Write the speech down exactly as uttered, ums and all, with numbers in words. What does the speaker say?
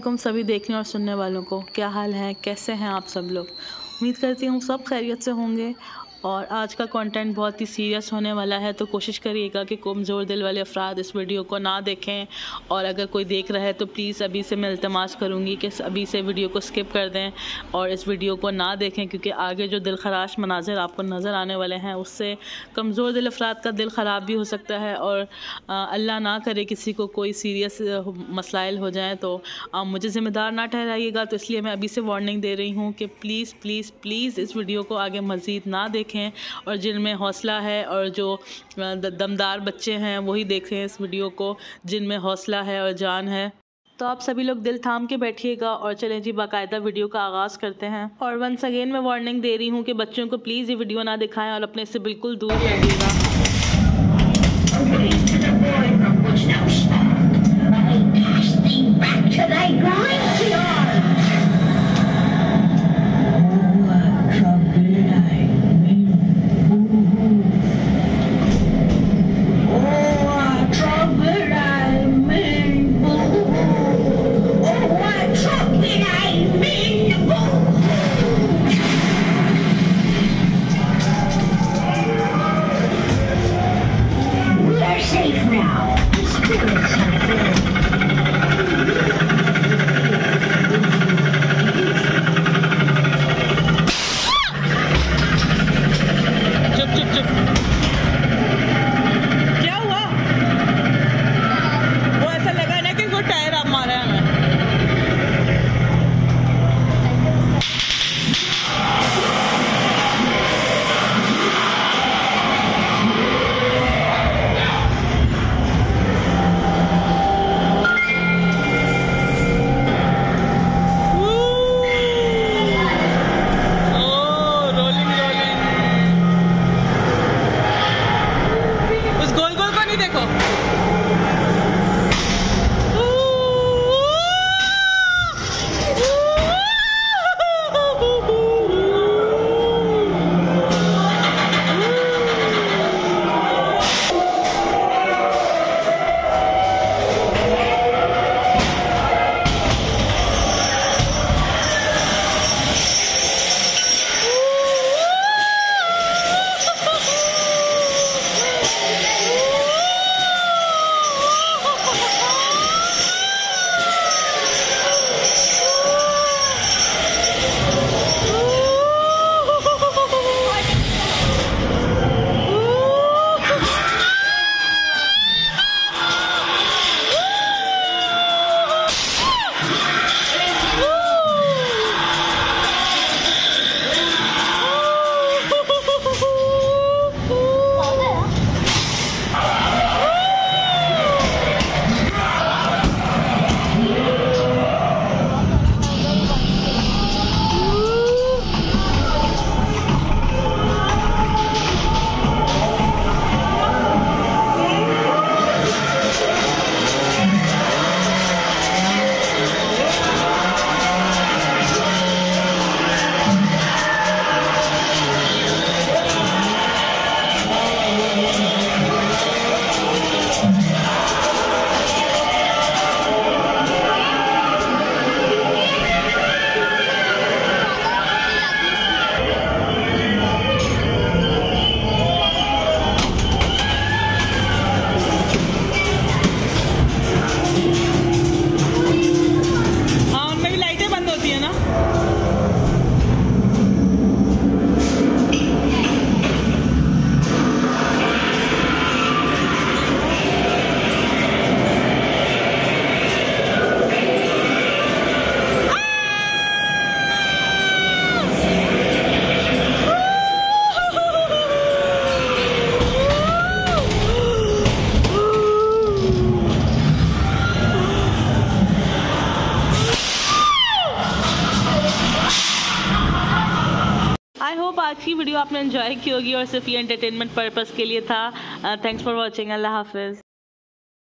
वालेकुम सभी देखने और सुनने वालों को। क्या हाल है, कैसे हैं आप सब लोग। उम्मीद करती हूँ सब खैरियत से होंगे। और आज का कंटेंट बहुत ही सीरियस होने वाला है, तो कोशिश करिएगा कि कमज़ोर दिल वाले अफराद इस वीडियो को ना देखें। और अगर कोई देख रहा है तो प्लीज़ अभी से मैं इल्तमास करूँगी कि अभी से वीडियो को स्किप कर दें और इस वीडियो को ना देखें, क्योंकि आगे जो दिल खराश मनाजिर आपको नज़र आने वाले हैं उससे कमज़ोर दिल अफराद का दिल ख़राब भी हो सकता है। और अल्लाह ना करे किसी को कोई सीरियस मसाइल हो जाए तो आप मुझे ज़िम्मेदार ना ठहराइएगा। तो इसलिए मैं अभी से वार्निंग दे रही हूँ कि प्लीज़ प्लीज़ प्लीज़ इस वीडियो को आगे मज़ीद ना देखें, और जिनमें हौसला है और जो दमदार बच्चे हैं वही देखें इस वीडियो को, जिनमें हौसला है और जान है। तो आप सभी लोग दिल थाम के बैठिएगा और चलें जी बाकायदा वीडियो का आगाज़ करते हैं। और वंस अगेन मैं वार्निंग दे रही हूँ कि बच्चों को प्लीज़ ये वीडियो ना दिखाएं और अपने से बिल्कुल दूर रहिएगा। आई होप आज की वीडियो आपने एंजॉय की होगी और सिर्फ ये एंटरटेनमेंट पर्पस के लिए था। Thanks for watching. अल्लाह हाफिज़।